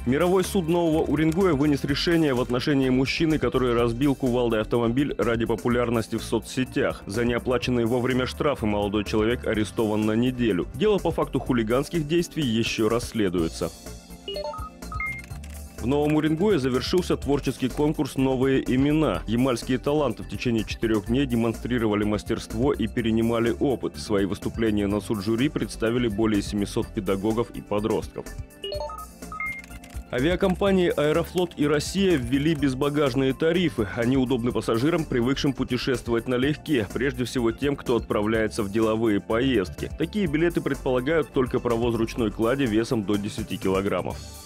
Мировой суд Нового Уренгоя вынес решение в отношении мужчины, который разбил кувалдой автомобиль ради популярности в соцсетях. За неоплаченные вовремя штрафы молодой человек арестован на неделю. Дело по факту хулиганских действий еще расследуется. В Новом Уренгое завершился творческий конкурс «Новые имена». Ямальские таланты в течение 4 дней демонстрировали мастерство и перенимали опыт. Свои выступления на суд жюри представили более 700 педагогов и подростков. Авиакомпании «Аэрофлот» и «Россия» ввели безбагажные тарифы. Они удобны пассажирам, привыкшим путешествовать налегке, прежде всего тем, кто отправляется в деловые поездки. Такие билеты предполагают только провоз ручной клади весом до 10 килограммов.